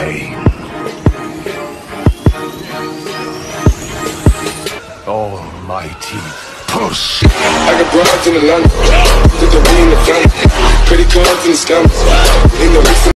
pain. Almighty push. I got broads in Atlanta, did the in the family, credit cards in the scams, in the